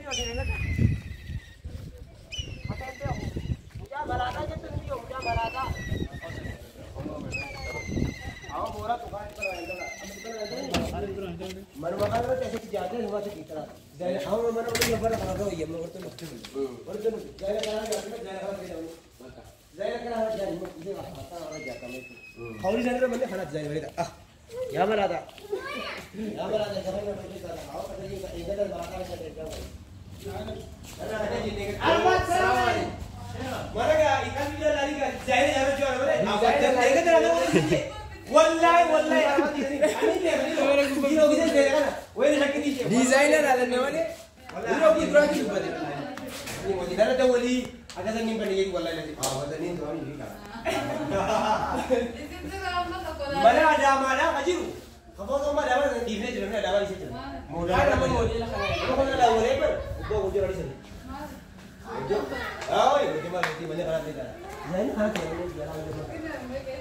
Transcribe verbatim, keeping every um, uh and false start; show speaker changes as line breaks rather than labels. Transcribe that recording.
Kau di sana mana kena jadi mereka ah ya mana ada ya mana ada jangan lupa kita tahu pada juga ini dan bakal saya jaga karena ada jadi almat salam mana ga ikan bila lari ga jadi jalan jual mana apa jam देखा तेरा ना wallahi wallahi almat ini ini dia ini लोग इधर दे देगा ना वही लड़की नीचे डिजाइनर आले ना वाले ini लोग इधर की ऊपर ini वो इधर तो वाली अगर से नींद पड़ी wallahi लगी हां वो नींद तो नहीं का mana ada mana kajiru kamu tahu mana ada di sini jelasnya ada di situ modal ada modal lah kamu kan ada modal ber gua ujar di sini oh iya gimana gimana kalau tidak ya ini kan